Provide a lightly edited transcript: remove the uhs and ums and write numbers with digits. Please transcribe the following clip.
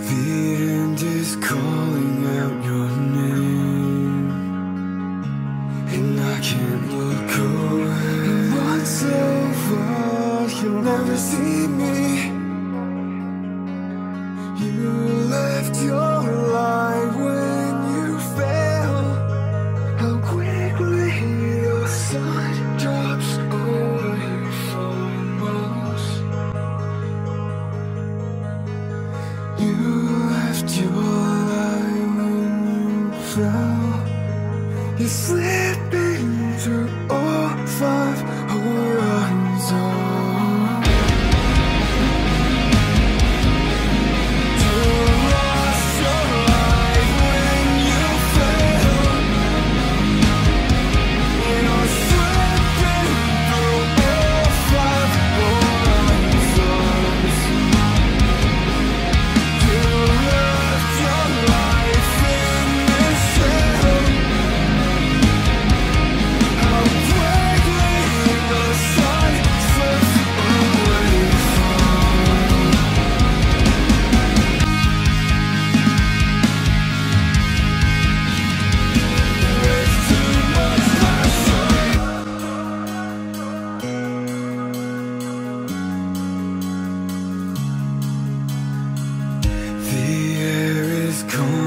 The end is calling out your name, and I can't look away. Once over, you'll never see me. You left your light when you fell. How quickly the sun drops away from us. You left your light when you fell. You're slipping through all 5 horizons. The air is cold.